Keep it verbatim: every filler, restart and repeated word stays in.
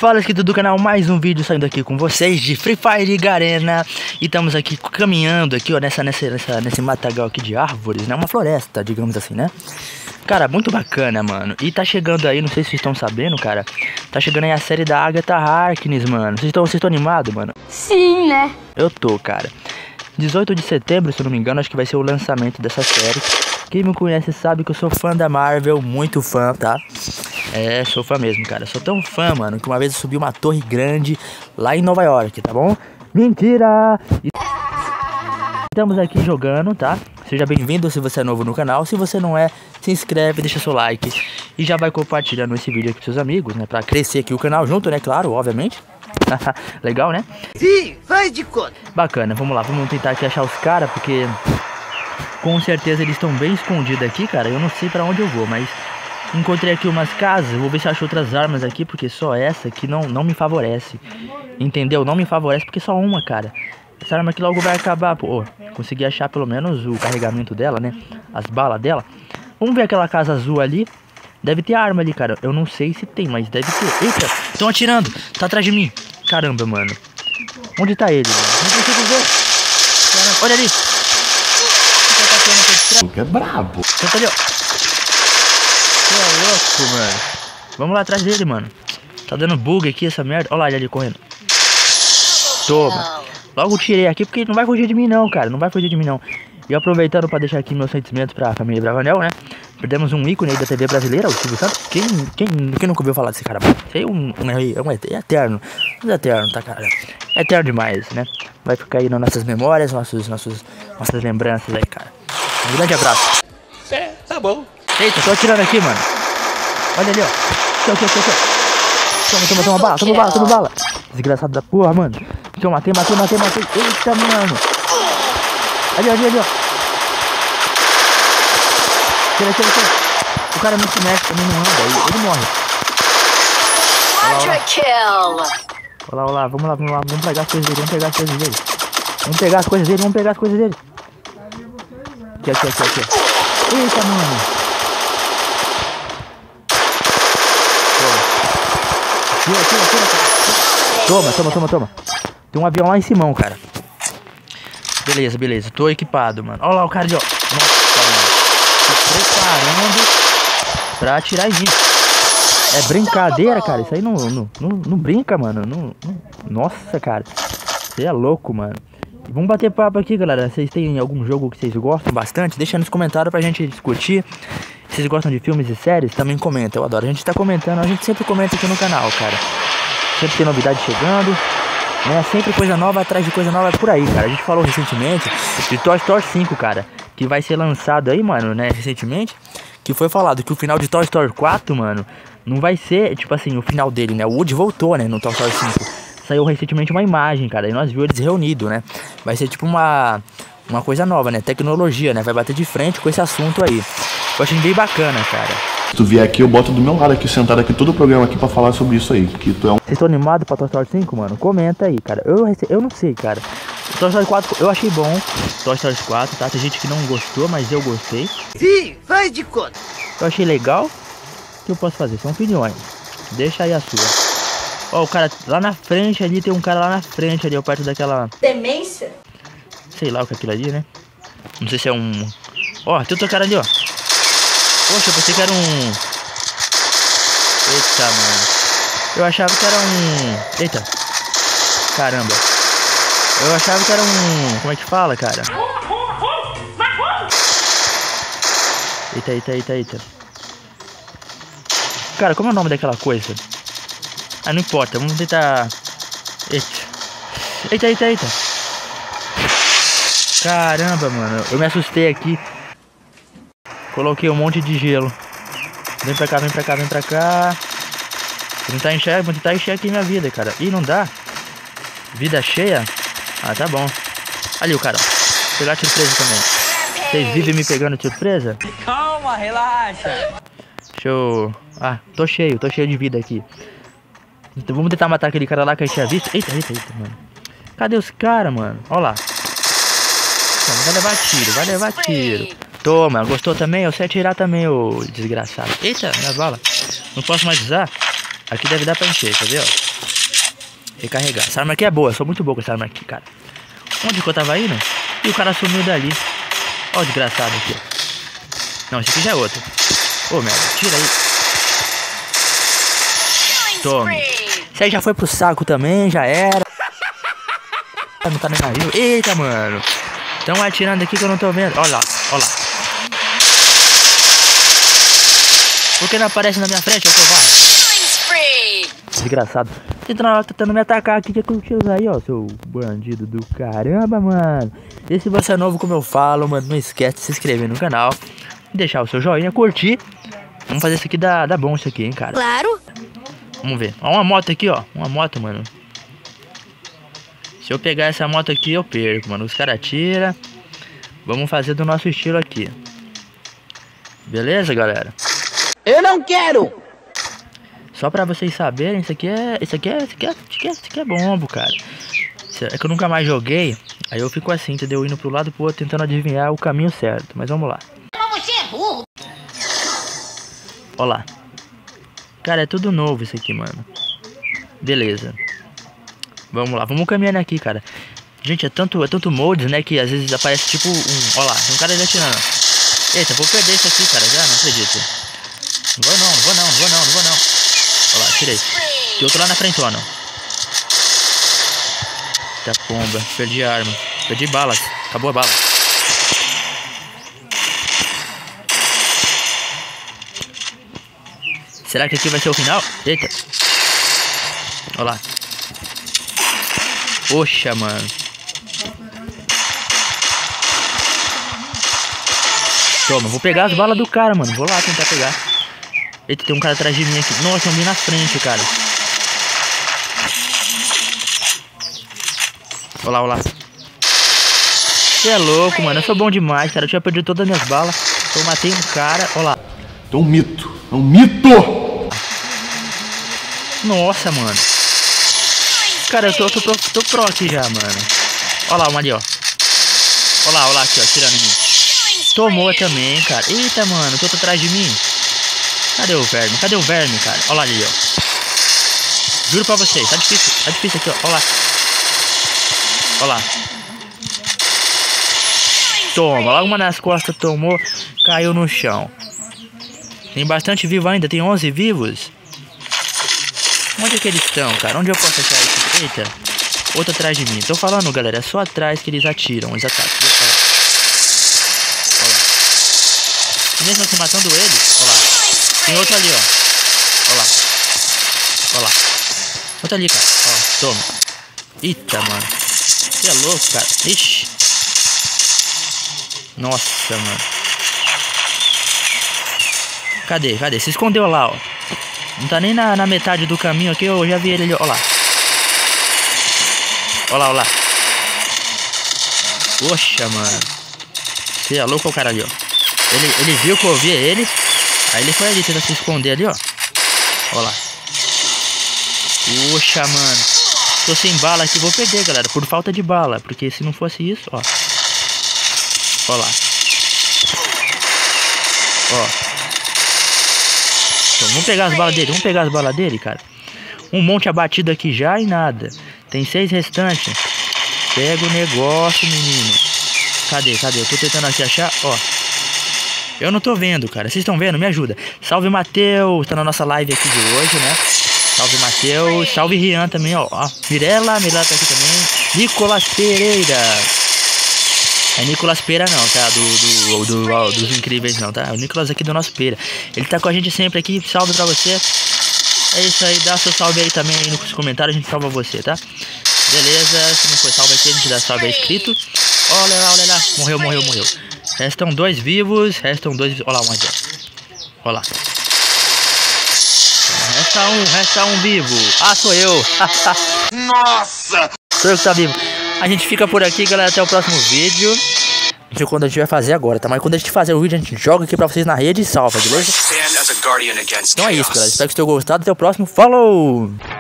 Fala, inscrito do canal, mais um vídeo saindo aqui com vocês de Free Fire Garena. E estamos aqui caminhando aqui, ó, nessa, nessa, nessa, nesse matagal aqui de árvores, né? Uma floresta, digamos assim, né? Cara, muito bacana, mano. E tá chegando aí, não sei se vocês estão sabendo, cara. Tá chegando aí a série da Agatha Harkness, mano. Vocês estão vocês estão animados, mano? Sim, né? Eu tô, cara. dezoito de setembro, se eu não me engano, acho que vai ser o lançamento dessa série. Quem me conhece sabe que eu sou fã da Marvel, muito fã, tá? É, sou fã mesmo, cara. Sou tão fã, mano, que uma vez eu subi uma torre grande lá em Nova York, tá bom? Mentira! E... estamos aqui jogando, tá? Seja bem-vindo se você é novo no canal. Se você não é, se inscreve, deixa seu like e já vai compartilhando esse vídeo aqui com seus amigos, né? Pra crescer aqui o canal junto, né? Claro, obviamente. Legal, né? Sim, faz de conta. Bacana, vamos lá, vamos tentar aqui achar os caras, porque com certeza eles estão bem escondidos aqui, cara. Eu não sei pra onde eu vou, mas encontrei aqui umas casas. Vou ver se acho outras armas aqui, porque só essa aqui não, não me favorece. Entendeu? Não me favorece porque só uma, cara. Essa arma aqui logo vai acabar. Pô, consegui achar pelo menos o carregamento dela, né? As balas dela. Vamos ver aquela casa azul ali. Deve ter arma ali, cara. Eu não sei se tem, mas deve ter. Eita, estão atirando. Tá atrás de mim. Caramba, mano. Onde tá ele, mano? Não consigo ver. Caramba. Olha ali. Que é brabo. Tá ali, ó. Que é louco, mano. Vamos lá atrás dele, mano. Tá dando bug aqui essa merda. Olha lá ele ali correndo. Toma. Logo tirei aqui porque não vai fugir de mim não, cara. Não vai fugir de mim não. E aproveitando pra deixar aqui meus sentimentos pra família Bravanel, né? Perdemos um ícone aí da T V brasileira, o Silvio Santos. Quem, quem, quem nunca ouviu falar desse cara? Isso aí é um, um, é um é eterno. É eterno, tá, cara? É eterno demais, né? Vai ficar aí nas nossas memórias, nossos, nossos, nossas lembranças aí, cara. Um grande abraço. É, tá bom. Eita, tô atirando aqui, mano. Olha ali, ó. Aqui, aqui, aqui, aqui. Toma, toma, toma bala, toma bala, toma bala. Desgraçado da porra, mano. Aqui, eu matei, matei, matei, matei. Eita, mano. Ali, ali, ali, ó. Tira, tira, tira. O cara não se mexe, também não anda, ele, ele morre. Olha lá, olha lá, olha lá, vamos lá, vamos lá, vamos pegar as coisas dele, vamos pegar as coisas dele. Vamos pegar as coisas dele, vamos pegar as coisas dele. Aqui, aqui, aqui, aqui. Eita, mano. Toma. Tira, tira, tira, tira. Toma, toma, toma, toma. Tem um avião lá em cima, cara. Beleza, beleza. Tô equipado, mano. Olha lá o cara ali, ó. Nossa, mano. Tô preparando pra atirar e vir. É brincadeira, cara. Isso aí não, não, não, não brinca, mano. Não, não... Nossa, cara. Você é louco, mano. Vamos bater papo aqui, galera. Vocês têm algum jogo que vocês gostam bastante? Deixa nos comentários pra gente discutir. Se vocês gostam de filmes e séries, também comenta. Eu adoro. A gente tá comentando. A gente sempre comenta aqui no canal, cara. Sempre tem novidade chegando, né? Sempre coisa nova atrás de coisa nova por aí, cara. A gente falou recentemente de Toy Story cinco, cara, que vai ser lançado aí, mano, né? Recentemente. Que foi falado que o final de Toy Story quatro, mano, não vai ser, tipo assim, o final dele, né? O Woody voltou, né? No Toy Story cinco. Saiu recentemente uma imagem, cara, e nós vimos eles reunidos, né? Vai ser tipo uma, uma coisa nova, né? Tecnologia, né? Vai bater de frente com esse assunto aí. Eu achei bem bacana, cara. Se tu vier aqui, eu boto do meu lado aqui, sentado aqui, todo o programa aqui pra falar sobre isso aí. Que tu é um... Vocês estão animados pra Toy Story cinco, mano? Comenta aí, cara. Eu, eu não sei, cara. Toy Story quatro eu achei bom. Toy Story quatro, tá? Tem gente que não gostou, mas eu gostei. Sim, faz de conta. Eu achei legal. O que eu posso fazer? São opiniões. Deixa aí a sua. Ó, o cara lá na frente ali, tem um cara lá na frente ali, ó, perto daquela... Demência? Sei lá o que é aquilo ali, né? Não sei se é um... Ó, tem outro cara ali, ó. Poxa, eu pensei que era um... Eita, mano. Eu achava que era um... Eita. Caramba. Eu achava que era um... Como é que fala, cara? Eita, eita, eita, eita. Cara, como é o nome daquela coisa? Ah, não importa. Vamos tentar... Eita. Eita, eita, eita. Caramba, mano. Eu me assustei aqui. Coloquei um monte de gelo. Vem pra cá, vem pra cá, vem pra cá. Vou tentar encher, vou tentar encher aqui minha vida, cara. Ih, não dá. Vida cheia? Ah, tá bom. Ali o cara. Vou pegar de surpresa também. Vocês vivem me pegando de surpresa? Calma, relaxa. Deixa eu... Ah, tô cheio, tô cheio de vida aqui. Então vamos tentar matar aquele cara lá que a gente tinha visto. Eita, eita, eita, mano. Cadê os caras, mano? Olha lá. Vai levar tiro, vai levar tiro. Toma, gostou também? Eu sei atirar também, ô desgraçado. Eita, minha bala. Não posso mais usar? Aqui deve dar pra encher, quer ver, ó? Recarregar. Essa arma aqui é boa, eu sou muito boa com essa arma aqui, cara. Onde que eu tava indo? E o cara sumiu dali. Ó o desgraçado aqui, ó. Não, esse aqui já é outro. Ô, merda, tira aí. Tome. Esse aí já foi pro saco também, já era. Não tá nem navio. Eita, mano. Estão atirando aqui que eu não tô vendo. Olha lá, olha lá. Por que não aparece na minha frente, eu covarde? Desgraçado. Tentando, tentando me atacar aqui, que tiros aí, ó, seu bandido do caramba, mano. E se você é novo, como eu falo, mano, não esquece de se inscrever no canal, deixar o seu joinha, curtir. Vamos fazer isso aqui, dá, dá bom isso aqui, hein, cara. Claro. Vamos ver. Ó, uma moto aqui, ó. Uma moto, mano. Se eu pegar essa moto aqui, eu perco, mano. Os caras atiram. Vamos fazer do nosso estilo aqui. Beleza, galera? Eu não quero! Só pra vocês saberem, isso aqui é. Isso aqui é. Isso aqui é. Isso aqui é, isso aqui é bombo, cara. É que eu nunca mais joguei. Aí eu fico assim, entendeu? Indo pro lado e pro outro, tentando adivinhar o caminho certo. Mas vamos lá. Mas você é burro. Ó lá. Cara, é tudo novo isso aqui, mano. Beleza. Vamos lá, vamos caminhando aqui, cara. Gente, é tanto, é tanto mods, né, que às vezes aparece tipo um... Ó lá, tem um cara ali atirando. Eita, vou perder isso aqui, cara, já, não acredito. Não vou não, não vou não, não vou não, não vou não. Ó lá, tirei. Tem outro lá na frente, ó, não. Eita pomba, perdi a arma. Perdi balas, acabou a bala. Será que aqui vai ser o final? Eita. Ó lá. Poxa, mano. Toma, vou pegar as balas do cara, mano. Vou lá tentar pegar. Eita, tem um cara atrás de mim aqui. Nossa, eu vi na frente, cara. Olha lá, olha lá. Você é louco, mano. Eu sou bom demais, cara. Eu tinha perdido todas as minhas balas. Eu matei um cara. Olha lá. É um mito. É um mito! Nossa, mano. Cara, eu tô, tô, tô, tô pro aqui já, mano. Olha lá, uma ali, ó. Olha lá, olha lá aqui, ó, tirando em mim. Tomou também, cara. Eita, mano, tô atrás de mim. Cadê o verme? Cadê o verme, cara? Olha lá ali, ó. Juro pra vocês, tá difícil. Tá difícil aqui, ó. Olha lá. Olha lá. Toma, logo uma nas costas tomou. Caiu no chão. Tem bastante vivo ainda, tem onze vivos. Onde é que eles estão, cara? Onde eu posso achar isso? Eita. Outro atrás de mim. Tô falando, galera. É só atrás que eles atiram os ataques. Olha lá. Olha lá. E mesmo assim matando ele. Olha lá. Tem outro ali, ó. Olha lá. Olha lá. Outro ali, cara. Ó, toma. Eita, mano. Você é louco, cara. Ixi. Nossa, mano. Cadê? Cadê? Se escondeu lá, ó. Não tá nem na, na metade do caminho aqui, eu já vi ele ali, ó lá. Ó lá, ó lá. Poxa, mano. Você é louco o cara ali, ó. Ele, ele viu que eu vi ele. Aí ele foi ali, tentando se esconder ali, ó. Ó lá. Poxa, mano. Tô sem bala aqui, vou perder, galera. Por falta de bala. Porque se não fosse isso, ó. Ó lá. Ó. Então, vamos pegar as balas dele, vamos pegar as balas dele, cara. Um monte abatido aqui já e nada. Tem seis restantes. Pega o negócio, menino. Cadê, cadê? Eu tô tentando aqui achar, ó. Eu não tô vendo, cara. Vocês estão vendo? Me ajuda. Salve, Matheus. Tá na nossa live aqui de hoje, né? Salve, Matheus. Salve, Rian também, ó. ó. Mirella, Mirella tá aqui também. Nicolas Pereira. É Nicolas Pera não, tá? Do, do, do, do, dos incríveis não, tá? O Nicolas aqui do nosso Pera. Ele tá com a gente sempre aqui. Salve pra você. É isso aí, dá seu salve aí também aí nos comentários. A gente salva você, tá? Beleza, se não for salve aqui, a gente dá salve aí escrito. Olha lá, olha lá. Morreu, morreu, morreu. Restam dois vivos. Restam dois. Olha lá, um aqui, ó. Olha lá. Resta um, resta um vivo. Ah, sou eu. Nossa! Sou eu que tá vivo. A gente fica por aqui, galera, até o próximo vídeo. Isso é quando a gente vai fazer agora, tá? Mas quando a gente fazer o vídeo, a gente joga aqui pra vocês na rede e salva, beleza? Então é isso, galera. Espero que vocês tenham gostado. Até o próximo. Falou!